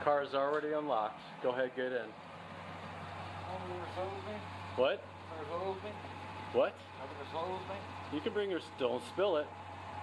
Car's already unlocked. Go ahead, get in. What? What? You can bring your, don't spill it.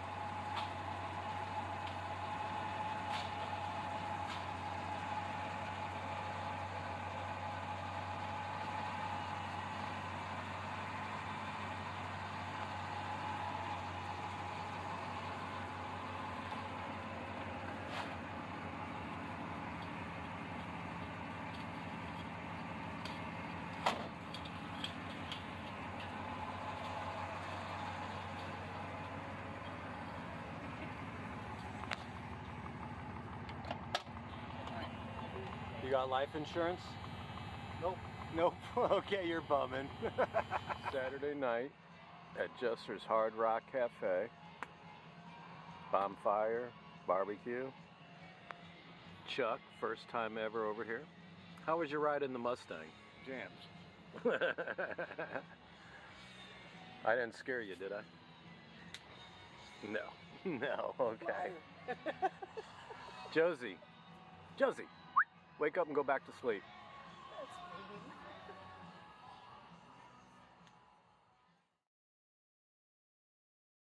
You got life insurance? Nope. Nope. Okay, you're bumming. Saturday night at Jester's Hard Rock Cafe. Bonfire, barbecue. Chuck, first time ever over here. How was your ride in the Mustang? Jams. I didn't scare you, did I? No. No, okay. Josie. Josie. Wake up and go back to sleep. That's funny.